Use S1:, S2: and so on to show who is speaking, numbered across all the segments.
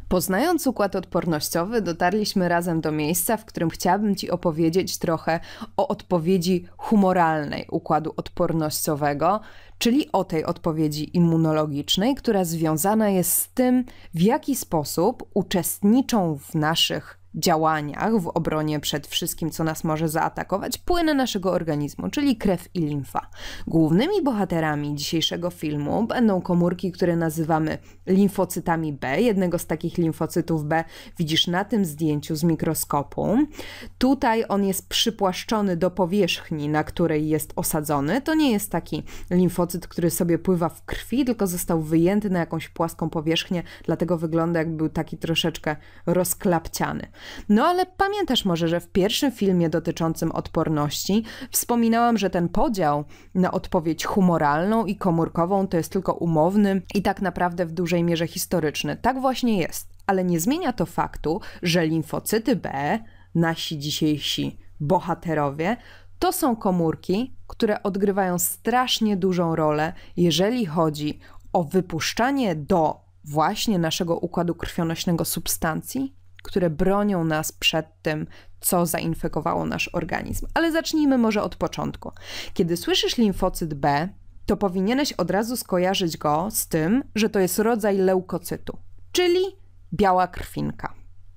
S1: Poznając układ odpornościowy, dotarliśmy razem do miejsca, w którym chciałabym Ci opowiedzieć trochę o odpowiedzi humoralnej układu odpornościowego, czyli o tej odpowiedzi immunologicznej, która związana jest z tym, w jaki sposób uczestniczą w naszych działaniach w obronie przed wszystkim, co nas może zaatakować, płyny naszego organizmu, czyli krew i limfa. Głównymi bohaterami dzisiejszego filmu będą komórki, które nazywamy limfocytami B. Jednego z takich limfocytów B widzisz na tym zdjęciu z mikroskopu. Tutaj on jest przypłaszczony do powierzchni, na której jest osadzony. To nie jest taki limfocyt, który sobie pływa w krwi, tylko został wyjęty na jakąś płaską powierzchnię, dlatego wygląda, jakby był taki troszeczkę rozklapciany. No ale pamiętasz może, że w pierwszym filmie dotyczącym odporności wspominałam, że ten podział na odpowiedź humoralną i komórkową to jest tylko umowny i tak naprawdę w dużej mierze historyczny. Tak właśnie jest, ale nie zmienia to faktu, że limfocyty B, nasi dzisiejsi bohaterowie, to są komórki, które odgrywają strasznie dużą rolę, jeżeli chodzi o wypuszczanie do właśnie naszego układu krwionośnego substancji, które bronią nas przed tym, co zainfekowało nasz organizm. Ale zacznijmy może od początku. Kiedy słyszysz limfocyt B, to powinieneś od razu skojarzyć go z tym, że to jest rodzaj leukocytu, czyli biała krwinka.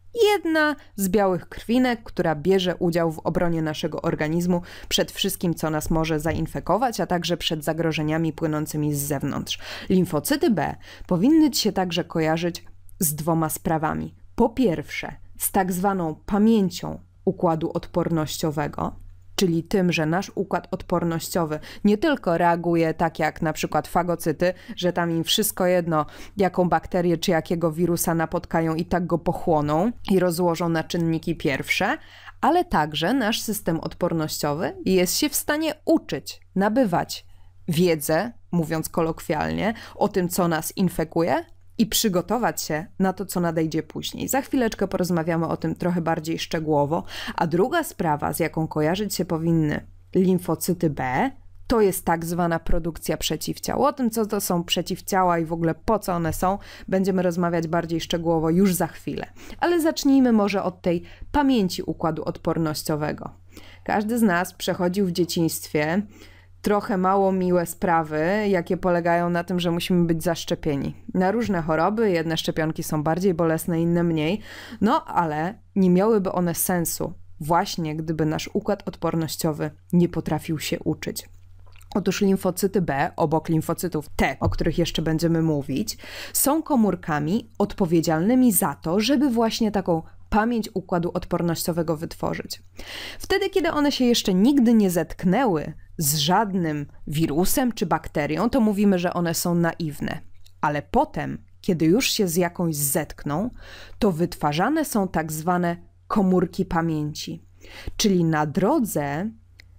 S1: Jedna z białych krwinek, która bierze udział w obronie naszego organizmu przed wszystkim, co nas może zainfekować, a także przed zagrożeniami płynącymi z zewnątrz. Limfocyty B powinny Ci się także kojarzyć z dwoma sprawami. Po pierwsze, z tak zwaną pamięcią układu odpornościowego, czyli tym, że nasz układ odpornościowy nie tylko reaguje tak jak na przykład fagocyty, że tam im wszystko jedno, jaką bakterię czy jakiego wirusa napotkają i tak go pochłoną i rozłożą na czynniki pierwsze, ale także nasz system odpornościowy jest się w stanie uczyć, nabywać wiedzę, mówiąc kolokwialnie, o tym, co nas infekuje, i przygotować się na to, co nadejdzie później. Za chwileczkę porozmawiamy o tym trochę bardziej szczegółowo. A druga sprawa, z jaką kojarzyć się powinny limfocyty B, to jest tak zwana produkcja przeciwciał. O tym, co to są przeciwciała i w ogóle po co one są, będziemy rozmawiać bardziej szczegółowo już za chwilę. Ale zacznijmy może od tej pamięci układu odpornościowego. Każdy z nas przechodził w dzieciństwie trochę mało miłe sprawy, jakie polegają na tym, że musimy być zaszczepieni na różne choroby. Jedne szczepionki są bardziej bolesne, inne mniej, no ale nie miałyby one sensu właśnie, gdyby nasz układ odpornościowy nie potrafił się uczyć. Otóż limfocyty B, obok limfocytów T, o których jeszcze będziemy mówić, są komórkami odpowiedzialnymi za to, żeby właśnie taką pamięć układu odpornościowego wytworzyć. Wtedy, kiedy one się jeszcze nigdy nie zetknęły z żadnym wirusem czy bakterią, to mówimy, że one są naiwne. Ale potem, kiedy już się z jakąś zetkną, to wytwarzane są tak zwane komórki pamięci. Czyli na drodze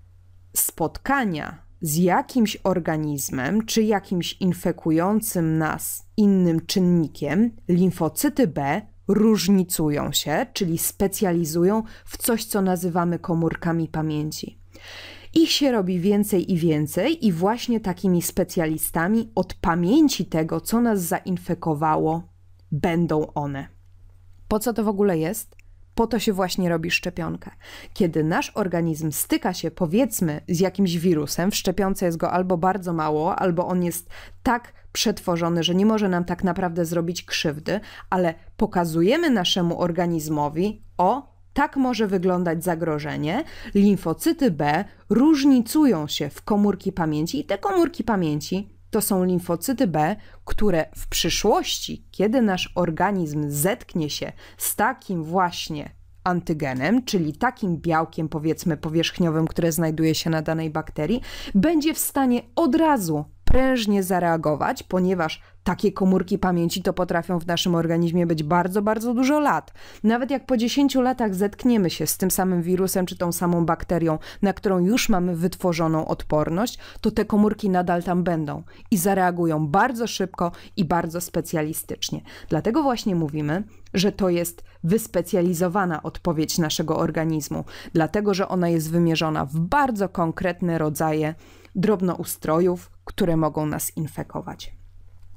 S1: spotkania z jakimś organizmem czy jakimś infekującym nas innym czynnikiem, limfocyty B różnicują się, czyli specjalizują w coś, co nazywamy komórkami pamięci. Ich się robi więcej i więcej i właśnie takimi specjalistami od pamięci tego, co nas zainfekowało, będą one. Po co to w ogóle jest? Po to się właśnie robi szczepionkę. Kiedy nasz organizm styka się, powiedzmy, z jakimś wirusem, w szczepionce jest go albo bardzo mało, albo on jest tak przetworzony, że nie może nam tak naprawdę zrobić krzywdy, ale pokazujemy naszemu organizmowi, tak może wyglądać zagrożenie. Limfocyty B różnicują się w komórki pamięci i te komórki pamięci to są limfocyty B, które w przyszłości, kiedy nasz organizm zetknie się z takim właśnie antygenem, czyli takim białkiem, powiedzmy, powierzchniowym, które znajduje się na danej bakterii, będzie w stanie od razu prężnie zareagować, ponieważ takie komórki pamięci to potrafią w naszym organizmie być bardzo, bardzo dużo lat. Nawet jak po 10 latach zetkniemy się z tym samym wirusem czy tą samą bakterią, na którą już mamy wytworzoną odporność, to te komórki nadal tam będą i zareagują bardzo szybko i bardzo specjalistycznie. Dlatego właśnie mówimy, że to jest wyspecjalizowana odpowiedź naszego organizmu, dlatego że ona jest wymierzona w bardzo konkretne rodzaje drobnoustrojów, które mogą nas infekować.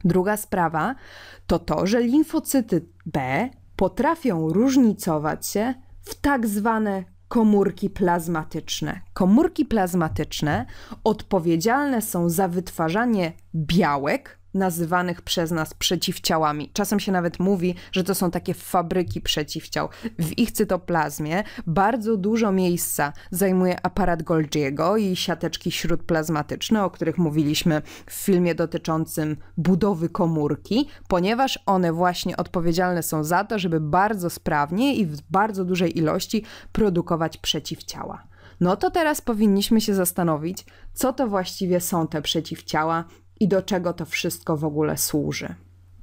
S1: Druga sprawa to to, że limfocyty B potrafią różnicować się w tak zwane komórki plazmatyczne. Komórki plazmatyczne odpowiedzialne są za wytwarzanie białek nazywanych przez nas przeciwciałami. Czasem się nawet mówi, że to są takie fabryki przeciwciał. W ich cytoplazmie bardzo dużo miejsca zajmuje aparat Golgiego i siateczki śródplazmatyczne, o których mówiliśmy w filmie dotyczącym budowy komórki, ponieważ one właśnie odpowiedzialne są za to, żeby bardzo sprawnie i w bardzo dużej ilości produkować przeciwciała. No to teraz powinniśmy się zastanowić, co to właściwie są te przeciwciała i do czego to wszystko w ogóle służy.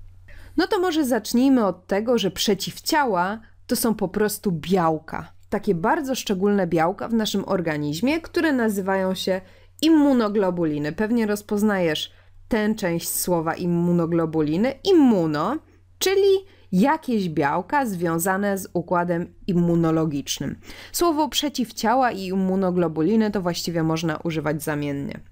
S1: No to może zacznijmy od tego, że przeciwciała to są po prostu białka. Takie bardzo szczególne białka w naszym organizmie, które nazywają się immunoglobuliny. Pewnie rozpoznajesz tę część słowa immunoglobuliny. Immuno, czyli jakieś białka związane z układem immunologicznym. Słowo przeciwciała i immunoglobuliny to właściwie można używać zamiennie.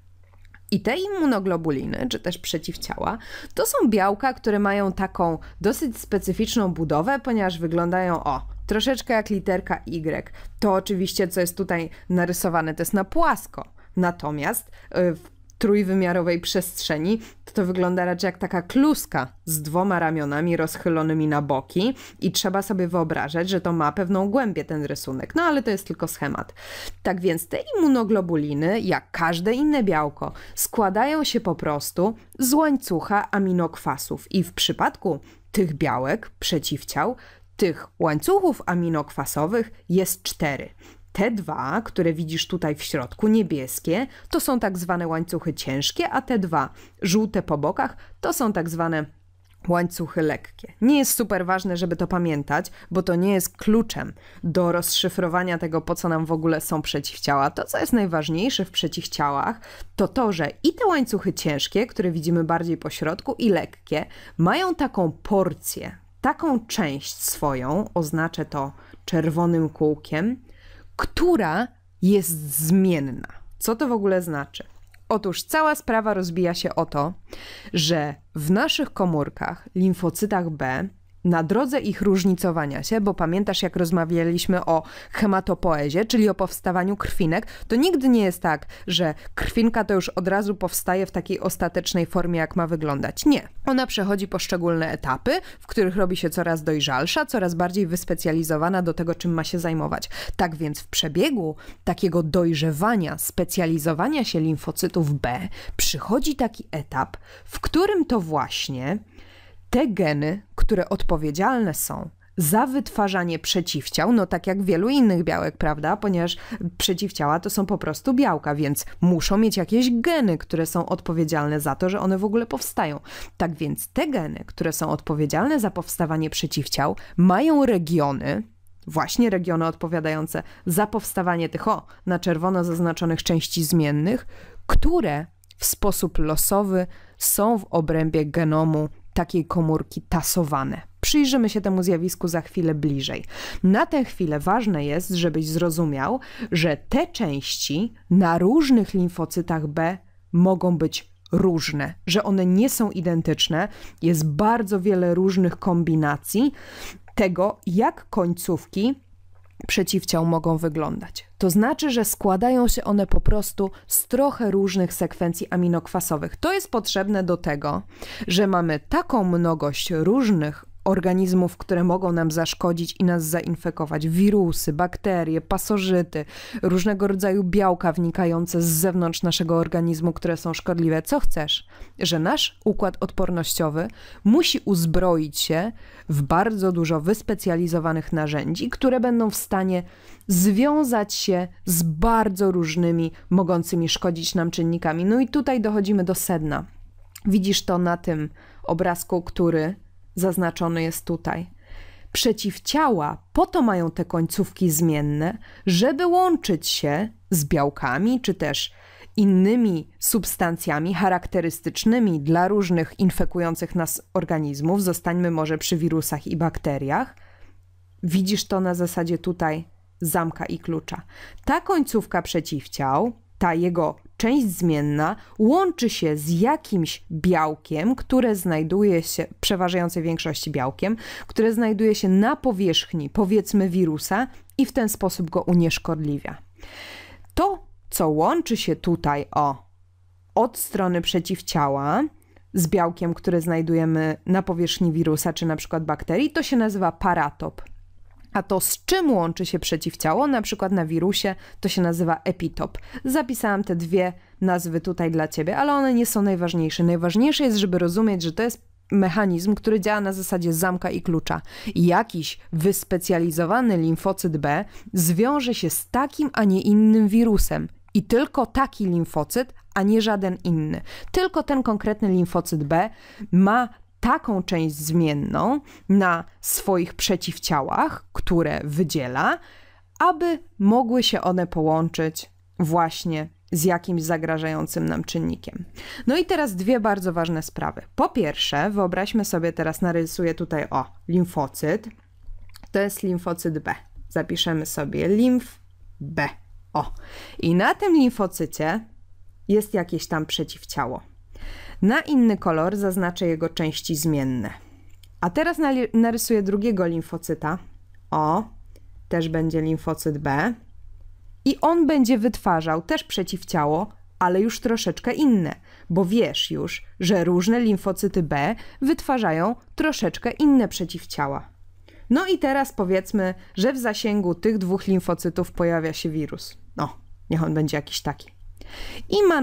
S1: I te immunoglobuliny, czy też przeciwciała, to są białka, które mają taką dosyć specyficzną budowę, ponieważ wyglądają, troszeczkę jak literka Y. To oczywiście, co jest tutaj narysowane, to jest na płasko. Natomiast w trójwymiarowej przestrzeni to wygląda raczej jak taka kluska z dwoma ramionami rozchylonymi na boki i trzeba sobie wyobrażać, że to ma pewną głębię ten rysunek, no ale to jest tylko schemat. Tak więc te immunoglobuliny, jak każde inne białko, składają się po prostu z łańcucha aminokwasów i w przypadku tych białek, przeciwciał, tych łańcuchów aminokwasowych jest 4. Te dwa, które widzisz tutaj w środku, niebieskie, to są tak zwane łańcuchy ciężkie, a te dwa, żółte po bokach, to są tak zwane łańcuchy lekkie. Nie jest super ważne, żeby to pamiętać, bo to nie jest kluczem do rozszyfrowania tego, po co nam w ogóle są przeciwciała. To, co jest najważniejsze w przeciwciałach, to to, że i te łańcuchy ciężkie, które widzimy bardziej po środku, i lekkie, mają taką porcję, taką część swoją, oznaczę to czerwonym kółkiem, która jest zmienna. Co to w ogóle znaczy? Otóż cała sprawa rozbija się o to, że w naszych komórkach, limfocytach B, na drodze ich różnicowania się, bo pamiętasz, jak rozmawialiśmy o hematopoezie, czyli o powstawaniu krwinek, to nigdy nie jest tak, że krwinka to już od razu powstaje w takiej ostatecznej formie, jak ma wyglądać. Nie. Ona przechodzi poszczególne etapy, w których robi się coraz dojrzalsza, coraz bardziej wyspecjalizowana do tego, czym ma się zajmować. Tak więc w przebiegu takiego dojrzewania, specjalizowania się limfocytów B przychodzi taki etap, w którym to właśnie te geny, które odpowiedzialne są za wytwarzanie przeciwciał, no tak jak wielu innych białek, prawda? Ponieważ przeciwciała to są po prostu białka, więc muszą mieć jakieś geny, które są odpowiedzialne za to, że one w ogóle powstają. Tak więc te geny, które są odpowiedzialne za powstawanie przeciwciał, mają regiony, właśnie regiony odpowiadające za powstawanie tych na czerwono zaznaczonych części zmiennych, które w sposób losowy są w obrębie genomu takiej komórki tasowane. Przyjrzymy się temu zjawisku za chwilę bliżej. Na tę chwilę ważne jest, żebyś zrozumiał, że te części na różnych limfocytach B mogą być różne, że one nie są identyczne. Jest bardzo wiele różnych kombinacji tego, jak końcówki przeciwciał mogą wyglądać. To znaczy, że składają się one po prostu z trochę różnych sekwencji aminokwasowych. To jest potrzebne do tego, że mamy taką mnogość różnych organizmów, które mogą nam zaszkodzić i nas zainfekować. Wirusy, bakterie, pasożyty, różnego rodzaju białka wnikające z zewnątrz naszego organizmu, które są szkodliwe. Co chcesz? Że nasz układ odpornościowy musi uzbroić się w bardzo dużo wyspecjalizowanych narzędzi, które będą w stanie związać się z bardzo różnymi, mogącymi szkodzić nam czynnikami. No i tutaj dochodzimy do sedna. Widzisz to na tym obrazku, który zaznaczony jest tutaj. Przeciwciała po to mają te końcówki zmienne, żeby łączyć się z białkami, czy też innymi substancjami charakterystycznymi dla różnych infekujących nas organizmów. Zostańmy może przy wirusach i bakteriach. Widzisz to na zasadzie tutaj zamka i klucza. Ta końcówka przeciwciał ta jego część zmienna łączy się z jakimś białkiem, które znajduje się, przeważającej większości białkiem, które znajduje się na powierzchni, powiedzmy, wirusa i w ten sposób go unieszkodliwia. To, co łączy się tutaj od strony przeciwciała z białkiem, które znajdujemy na powierzchni wirusa czy na przykład bakterii, to się nazywa paratop. A to, z czym łączy się przeciwciało, na przykład na wirusie, to się nazywa epitop. Zapisałam te dwie nazwy tutaj dla Ciebie, ale one nie są najważniejsze. Najważniejsze jest, żeby rozumieć, że to jest mechanizm, który działa na zasadzie zamka i klucza. I jakiś wyspecjalizowany limfocyt B zwiąże się z takim, a nie innym wirusem. I tylko taki limfocyt, a nie żaden inny. Tylko ten konkretny limfocyt B ma taką część zmienną na swoich przeciwciałach, które wydziela, aby mogły się one połączyć właśnie z jakimś zagrażającym nam czynnikiem. No i teraz dwie bardzo ważne sprawy. Po pierwsze, wyobraźmy sobie, teraz narysuję tutaj limfocyt. To jest limfocyt B. Zapiszemy sobie limf B. I na tym limfocycie jest jakieś tam przeciwciało. Na inny kolor zaznaczę jego części zmienne. A teraz narysuję drugiego limfocyta. Też będzie limfocyt B. I on będzie wytwarzał też przeciwciało, ale już troszeczkę inne. Bo wiesz już, że różne limfocyty B wytwarzają troszeczkę inne przeciwciała. No i teraz powiedzmy, że w zasięgu tych dwóch limfocytów pojawia się wirus. Niech on będzie jakiś taki. I ma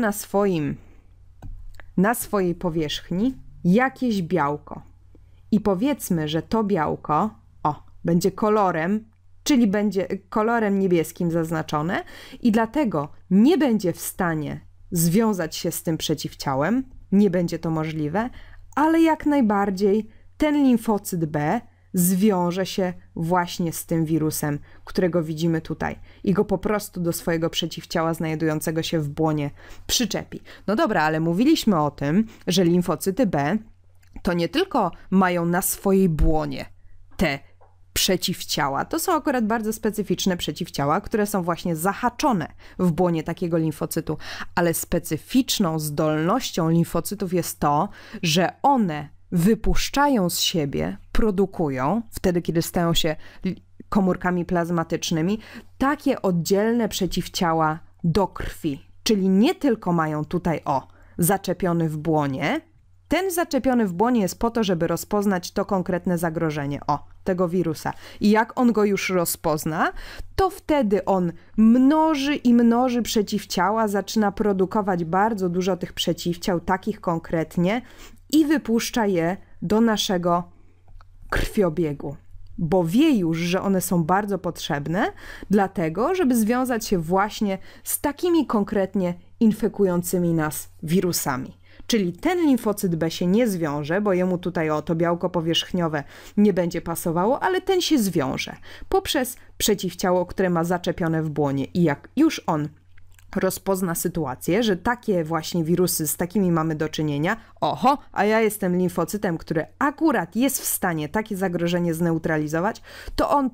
S1: na swojej powierzchni jakieś białko. I powiedzmy, że to białko będzie kolorem, czyli będzie kolorem niebieskim zaznaczone i dlatego nie będzie w stanie związać się z tym przeciwciałem, nie będzie to możliwe, ale jak najbardziej ten limfocyt B zwiąże się właśnie z tym wirusem, którego widzimy tutaj i go po prostu do swojego przeciwciała znajdującego się w błonie przyczepi. No dobra, ale mówiliśmy o tym, że limfocyty B to nie tylko mają na swojej błonie te przeciwciała, to są akurat bardzo specyficzne przeciwciała, które są właśnie zahaczone w błonie takiego limfocytu, ale specyficzną zdolnością limfocytów jest to, że one wypuszczają z siebie, produkują, wtedy kiedy stają się komórkami plazmatycznymi, takie oddzielne przeciwciała do krwi. Czyli nie tylko mają tutaj zaczepiony w błonie. Ten zaczepiony w błonie jest po to, żeby rozpoznać to konkretne zagrożenie, tego wirusa. I jak on go już rozpozna, to wtedy on mnoży i mnoży przeciwciała, zaczyna produkować bardzo dużo tych przeciwciał, takich konkretnie, i wypuszcza je do naszego krwiobiegu. Bo wie już, że one są bardzo potrzebne, dlatego, żeby związać się właśnie z takimi konkretnie infekującymi nas wirusami. Czyli ten limfocyt B się nie zwiąże, bo jemu tutaj to białko powierzchniowe nie będzie pasowało, ale ten się zwiąże poprzez przeciwciało, które ma zaczepione w błonie. I jak już on rozpozna sytuację, że takie właśnie wirusy, z takimi mamy do czynienia, a ja jestem limfocytem, który akurat jest w stanie takie zagrożenie zneutralizować, to on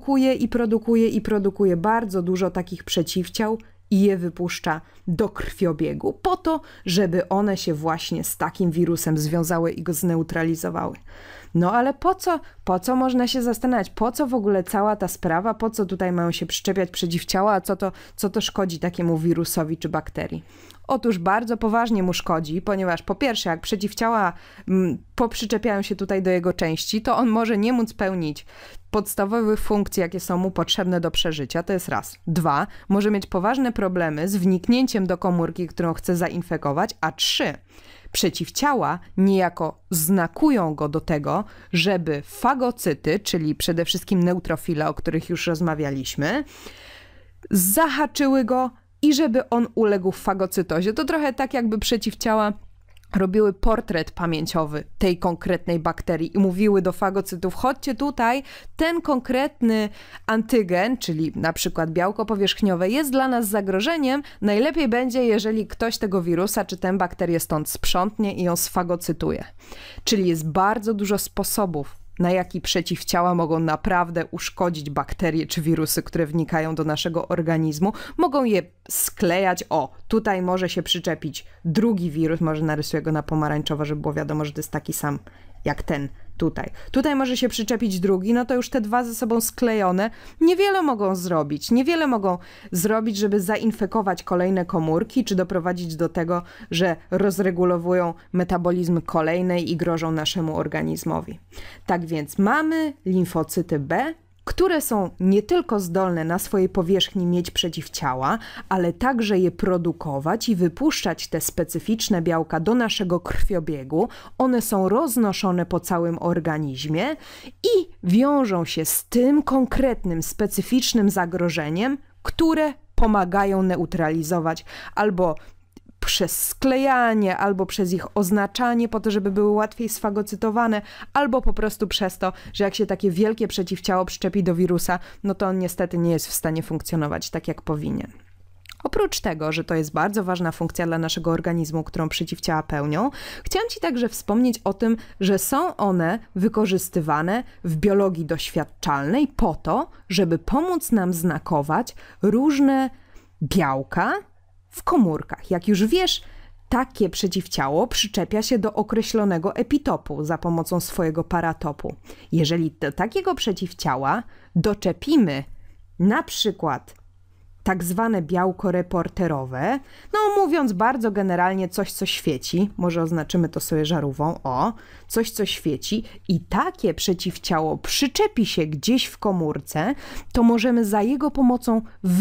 S1: produkuje bardzo dużo takich przeciwciał i je wypuszcza do krwiobiegu po to, żeby one się właśnie z takim wirusem związały i go zneutralizowały. No ale po co można się zastanawiać? Po co w ogóle cała ta sprawa? Po co tutaj mają się przyczepiać przeciwciała? A co to szkodzi takiemu wirusowi czy bakterii? Otóż bardzo poważnie mu szkodzi, ponieważ po pierwsze, jak przeciwciała poprzyczepiają się tutaj do jego części, to on może nie móc pełnić podstawowych funkcji, jakie są mu potrzebne do przeżycia, to jest raz. 2, może mieć poważne problemy z wniknięciem do komórki, którą chce zainfekować, a 3, przeciwciała niejako znakują go do tego, żeby fagocyty, czyli przede wszystkim neutrofile, o których już rozmawialiśmy, zahaczyły go i żeby on uległ fagocytozie. To trochę tak, jakby przeciwciała robiły portret pamięciowy tej konkretnej bakterii i mówiły do fagocytów: chodźcie tutaj, ten konkretny antygen, czyli na przykład białko powierzchniowe, jest dla nas zagrożeniem, najlepiej będzie, jeżeli ktoś tego wirusa czy tę bakterię stąd sprzątnie i ją sfagocytuje. Czyli jest bardzo dużo sposobów na jaki przeciwciała mogą naprawdę uszkodzić bakterie czy wirusy, które wnikają do naszego organizmu. Mogą je sklejać. O, tutaj może się przyczepić drugi wirus, może narysuję go na pomarańczowo, żeby było wiadomo, że to jest taki sam jak ten tutaj. Tutaj może się przyczepić drugi, no to już te dwa ze sobą sklejone niewiele mogą zrobić. Niewiele mogą zrobić, żeby zainfekować kolejne komórki, czy doprowadzić do tego, że rozregulowują metabolizm kolejnej i grożą naszemu organizmowi. Tak więc mamy limfocyty B, które są nie tylko zdolne na swojej powierzchni mieć przeciwciała, ale także je produkować i wypuszczać te specyficzne białka do naszego krwiobiegu. One są roznoszone po całym organizmie i wiążą się z tym konkretnym, specyficznym zagrożeniem, które pomagają neutralizować albo przez sklejanie, albo przez ich oznaczanie po to, żeby były łatwiej sfagocytowane, albo po prostu przez to, że jak się takie wielkie przeciwciało przyczepi do wirusa, no to on niestety nie jest w stanie funkcjonować tak, jak powinien. Oprócz tego, że to jest bardzo ważna funkcja dla naszego organizmu, którą przeciwciała pełnią, chciałam Ci także wspomnieć o tym, że są one wykorzystywane w biologii doświadczalnej po to, żeby pomóc nam znakować różne białka w komórkach. Jak już wiesz, takie przeciwciało przyczepia się do określonego epitopu za pomocą swojego paratopu. Jeżeli do takiego przeciwciała doczepimy na przykład tak zwane białko reporterowe, no mówiąc bardzo generalnie coś, co świeci, może oznaczymy to sobie żarówką, coś, co świeci i takie przeciwciało przyczepi się gdzieś w komórce, to możemy za jego pomocą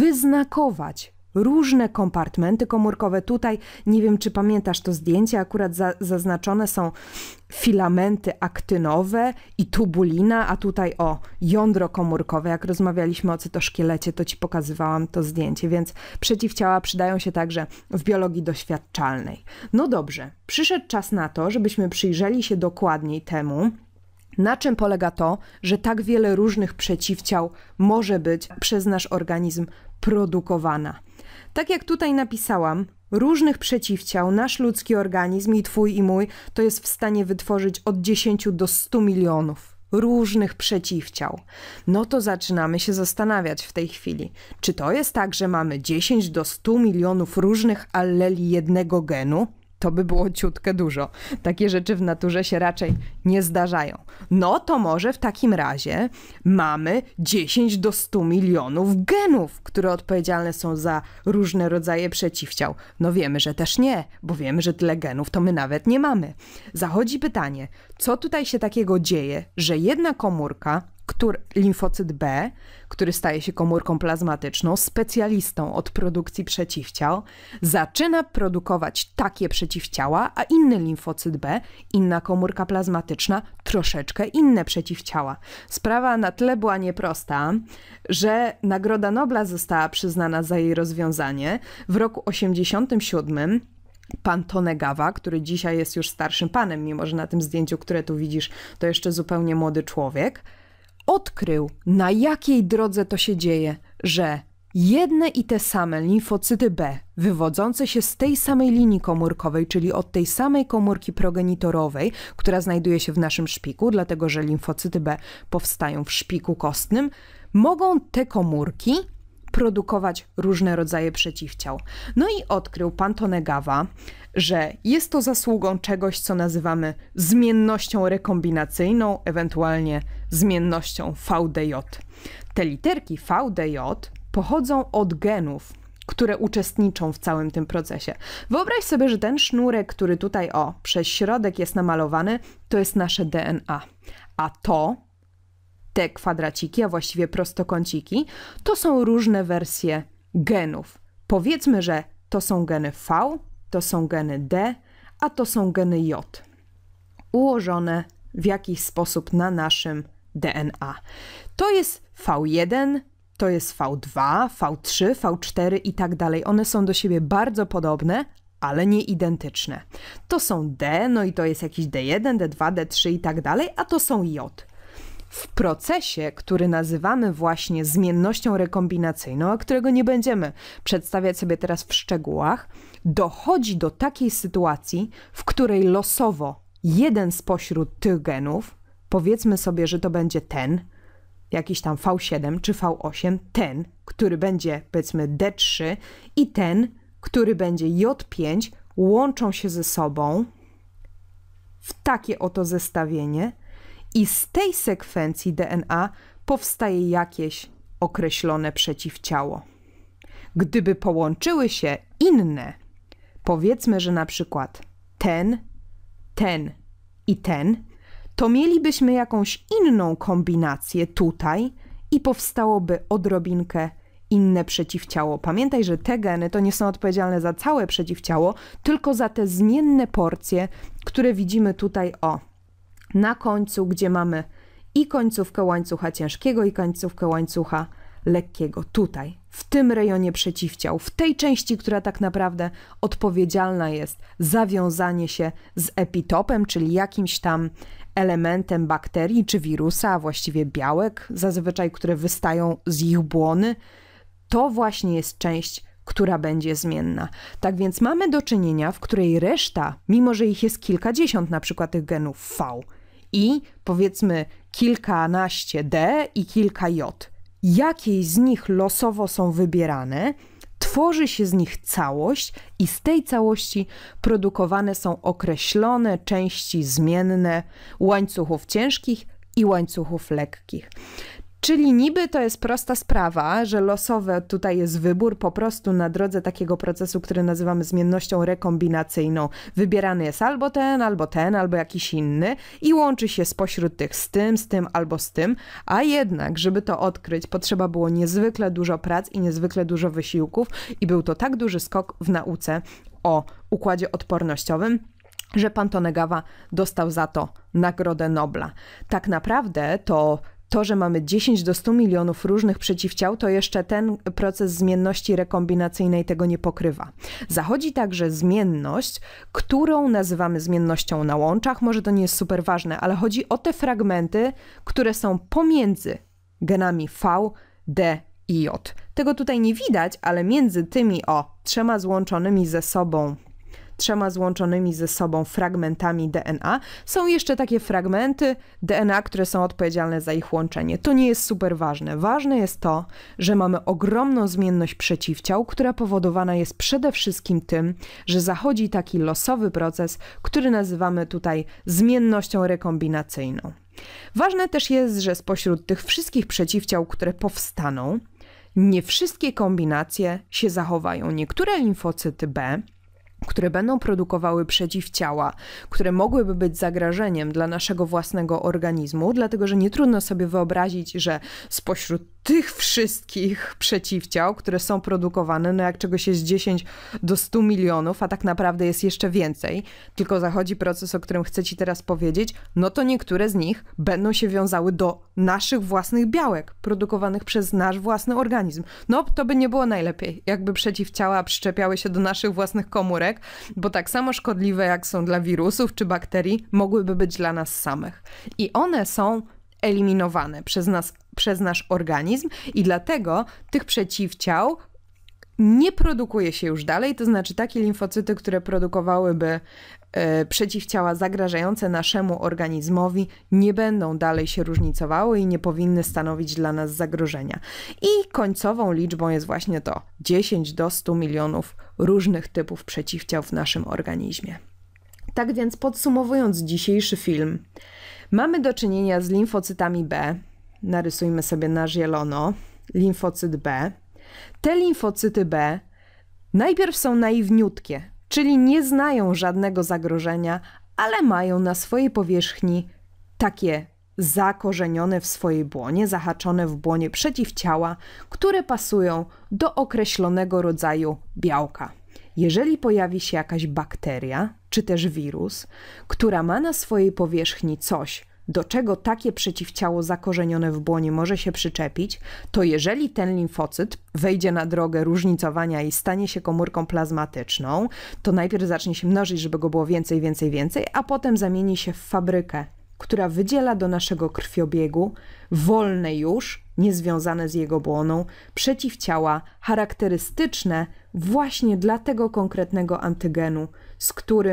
S1: wyznakować różne kompartmenty komórkowe. Tutaj, nie wiem, czy pamiętasz to zdjęcie, akurat zaznaczone są filamenty aktynowe i tubulina, a tutaj jądro komórkowe. Jak rozmawialiśmy o cytoszkielecie, to Ci pokazywałam to zdjęcie, więc przeciwciała przydają się także w biologii doświadczalnej. No dobrze, przyszedł czas na to, żebyśmy przyjrzeli się dokładniej temu, na czym polega to, że tak wiele różnych przeciwciał może być przez nasz organizm produkowana. Tak jak tutaj napisałam, różnych przeciwciał nasz ludzki organizm i Twój i mój to jest w stanie wytworzyć od 10 do 100 milionów różnych przeciwciał. No to zaczynamy się zastanawiać w tej chwili, czy to jest tak, że mamy 10 do 100 milionów różnych alleli jednego genu? To by było ciutkę dużo. Takie rzeczy w naturze się raczej nie zdarzają. No to może w takim razie mamy 10 do 100 milionów genów, które odpowiedzialne są za różne rodzaje przeciwciał. No wiemy, że też nie, bo wiemy, że tyle genów to my nawet nie mamy. Zachodzi pytanie, co tutaj się takiego dzieje, że jedna komórka, limfocyt B, który staje się komórką plazmatyczną, specjalistą od produkcji przeciwciał, zaczyna produkować takie przeciwciała, a inny limfocyt B, inna komórka plazmatyczna, troszeczkę inne przeciwciała. Sprawa na tyle była nieprosta, że Nagroda Nobla została przyznana za jej rozwiązanie. W roku 1987 pan Tonegawa, który dzisiaj jest już starszym panem, mimo że na tym zdjęciu, które tu widzisz, to jeszcze zupełnie młody człowiek, odkrył, na jakiej drodze to się dzieje, że jedne i te same limfocyty B, wywodzące się z tej samej linii komórkowej, czyli od tej samej komórki progenitorowej, która znajduje się w naszym szpiku, dlatego że limfocyty B powstają w szpiku kostnym, mogą te komórki produkować różne rodzaje przeciwciał. No i odkrył pan Tonegawa, że jest to zasługą czegoś, co nazywamy zmiennością rekombinacyjną, ewentualnie zmiennością VDJ. Te literki VDJ pochodzą od genów, które uczestniczą w całym tym procesie. Wyobraź sobie, że ten sznurek, który tutaj przez środek jest namalowany, to jest nasze DNA, a te kwadraciki, a właściwie prostokąciki, to są różne wersje genów. Powiedzmy, że to są geny V, to są geny D, a to są geny J. Ułożone w jakiś sposób na naszym DNA. To jest V1, to jest V2, V3, V4 i tak dalej. One są do siebie bardzo podobne, ale nie identyczne. To są D, no i to jest jakiś D1, D2, D3 i tak dalej, a to są J. W procesie, który nazywamy właśnie zmiennością rekombinacyjną, a którego nie będziemy przedstawiać sobie teraz w szczegółach, dochodzi do takiej sytuacji, w której losowo jeden spośród tych genów Powiedzmy sobie, że to będzie ten, jakiś tam V7 czy V8, ten, który będzie powiedzmy D3 i ten, który będzie J5, łączą się ze sobą w takie oto zestawienie i z tej sekwencji DNA powstaje jakieś określone przeciwciało. Gdyby połączyły się inne, powiedzmy, że na przykład ten i ten, to mielibyśmy jakąś inną kombinację tutaj i powstałoby odrobinkę inne przeciwciało. Pamiętaj, że te geny to nie są odpowiedzialne za całe przeciwciało, tylko za te zmienne porcje, które widzimy tutaj na końcu, gdzie mamy i końcówkę łańcucha ciężkiego i końcówkę łańcucha lekkiego. Tutaj, w tym rejonie przeciwciał, w tej części, która tak naprawdę odpowiedzialna jest za wiązanie się z epitopem, czyli jakimś tam elementem bakterii czy wirusa, a właściwie białek, zazwyczaj, które wystają z ich błony, to właśnie jest część, która będzie zmienna. Tak więc mamy do czynienia, w której reszta, mimo że ich jest kilkadziesiąt, na przykład tych genów V i powiedzmy kilkanaście D i kilka J, jakieś z nich losowo są wybierane, tworzy się z nich całość i z tej całości produkowane są określone części zmienne łańcuchów ciężkich i łańcuchów lekkich. Czyli niby to jest prosta sprawa, że losowe tutaj jest wybór po prostu na drodze takiego procesu, który nazywamy zmiennością rekombinacyjną. Wybierany jest albo ten, albo jakiś inny i łączy się spośród tych z tym albo z tym, a jednak, żeby to odkryć, potrzeba było niezwykle dużo prac i niezwykle dużo wysiłków i był to tak duży skok w nauce o układzie odpornościowym, że pan Tonegawa dostał za to Nagrodę Nobla. Tak naprawdę to, że mamy 10 do 100 milionów różnych przeciwciał, to jeszcze ten proces zmienności rekombinacyjnej tego nie pokrywa. Zachodzi także zmienność, którą nazywamy zmiennością na łączach. Może to nie jest super ważne, ale chodzi o te fragmenty, które są pomiędzy genami V, D i J. Tego tutaj nie widać, ale między tymi trzema złączonymi ze sobą fragmentami DNA są jeszcze takie fragmenty DNA, które są odpowiedzialne za ich łączenie. To nie jest super ważne. Ważne jest to, że mamy ogromną zmienność przeciwciał, która powodowana jest przede wszystkim tym, że zachodzi taki losowy proces, który nazywamy tutaj zmiennością rekombinacyjną. Ważne też jest, że spośród tych wszystkich przeciwciał, które powstaną, nie wszystkie kombinacje się zachowają. Niektóre limfocyty B, które będą produkowały przeciwciała, które mogłyby być zagrożeniem dla naszego własnego organizmu, dlatego że nie trudno sobie wyobrazić, że spośród tych wszystkich przeciwciał, które są produkowane, no jak czegoś jest 10 do 100 milionów, a tak naprawdę jest jeszcze więcej, tylko zachodzi proces, o którym chcę Ci teraz powiedzieć, no to niektóre z nich będą się wiązały do naszych własnych białek, produkowanych przez nasz własny organizm. No to by nie było najlepiej, jakby przeciwciała przyczepiały się do naszych własnych komórek, bo tak samo szkodliwe jak są dla wirusów czy bakterii, mogłyby być dla nas samych. I one są eliminowane przez nasz organizm i dlatego tych przeciwciał nie produkuje się już dalej, to znaczy takie limfocyty, które produkowałyby przeciwciała zagrażające naszemu organizmowi, nie będą dalej się różnicowały i nie powinny stanowić dla nas zagrożenia. I końcową liczbą jest właśnie to 10 do 100 milionów różnych typów przeciwciał w naszym organizmie. Tak więc podsumowując dzisiejszy film, mamy do czynienia z limfocytami B. Narysujmy sobie na zielono limfocyt B. Te limfocyty B najpierw są naiwniutkie, czyli nie znają żadnego zagrożenia, ale mają na swojej powierzchni takie zakorzenione w swojej błonie, zahaczone w błonie przeciwciała, które pasują do określonego rodzaju białka. Jeżeli pojawi się jakaś bakteria, czy też wirus, która ma na swojej powierzchni coś, do czego takie przeciwciało zakorzenione w błonie może się przyczepić, to jeżeli ten limfocyt wejdzie na drogę różnicowania i stanie się komórką plazmatyczną, to najpierw zacznie się mnożyć, żeby go było więcej, a potem zamieni się w fabrykę, która wydziela do naszego krwiobiegu wolne już, niezwiązane z jego błoną, przeciwciała charakterystyczne właśnie dla tego konkretnego antygenu, z którym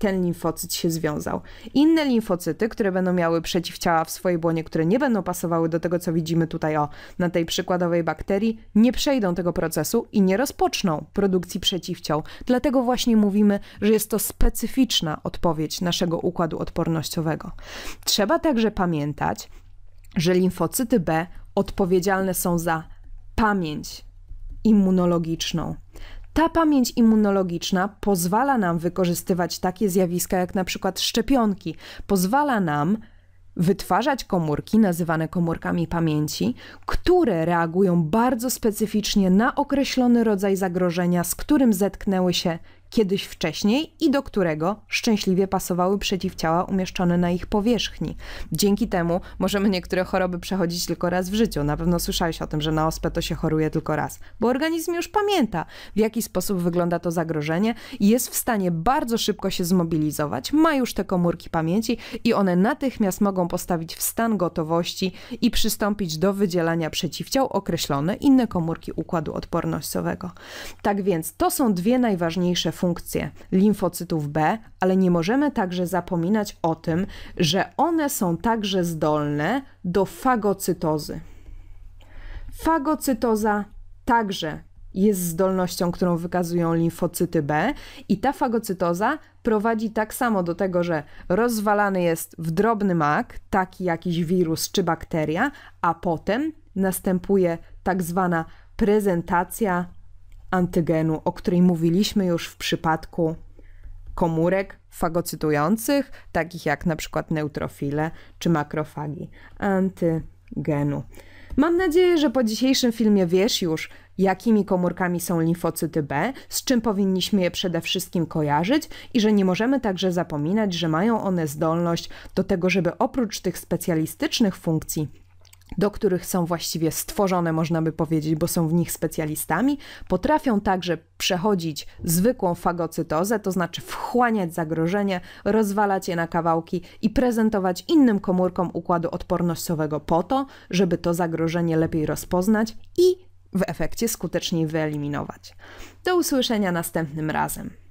S1: ten limfocyt się związał. Inne limfocyty, które będą miały przeciwciała w swojej błonie, które nie będą pasowały do tego, co widzimy tutaj na tej przykładowej bakterii, nie przejdą tego procesu i nie rozpoczną produkcji przeciwciał. Dlatego właśnie mówimy, że jest to specyficzna odpowiedź naszego układu odpornościowego. Trzeba także pamiętać, że limfocyty B odpowiedzialne są za pamięć immunologiczną. Ta pamięć immunologiczna pozwala nam wykorzystywać takie zjawiska jak na przykład szczepionki. Pozwala nam wytwarzać komórki, nazywane komórkami pamięci, które reagują bardzo specyficznie na określony rodzaj zagrożenia, z którym zetknęły się kiedyś wcześniej i do którego szczęśliwie pasowały przeciwciała umieszczone na ich powierzchni. Dzięki temu możemy niektóre choroby przechodzić tylko raz w życiu. Na pewno słyszałeś o tym, że na ospę to się choruje tylko raz, bo organizm już pamięta, w jaki sposób wygląda to zagrożenie i jest w stanie bardzo szybko się zmobilizować. Ma już te komórki pamięci i one natychmiast mogą postawić w stan gotowości i przystąpić do wydzielania przeciwciał określone inne komórki układu odpornościowego. Tak więc to są dwie najważniejsze funkcje limfocytów B, ale nie możemy także zapominać o tym, że one są także zdolne do fagocytozy. Fagocytoza także jest zdolnością, którą wykazują limfocyty B i ta fagocytoza prowadzi tak samo do tego, że rozwalany jest w drobny mak taki jakiś wirus czy bakteria, a potem następuje tak zwana prezentacja antygenu, o której mówiliśmy już w przypadku komórek fagocytujących, takich jak na przykład neutrofile czy makrofagi. Antygenu. Mam nadzieję, że po dzisiejszym filmie wiesz już, jakimi komórkami są limfocyty B, z czym powinniśmy je przede wszystkim kojarzyć i że nie możemy także zapominać, że mają one zdolność do tego, żeby oprócz tych specjalistycznych funkcji, do których są właściwie stworzone, można by powiedzieć, bo są w nich specjalistami, potrafią także przechodzić zwykłą fagocytozę, to znaczy wchłaniać zagrożenie, rozwalać je na kawałki i prezentować innym komórkom układu odpornościowego po to, żeby to zagrożenie lepiej rozpoznać i w efekcie skuteczniej wyeliminować. Do usłyszenia następnym razem.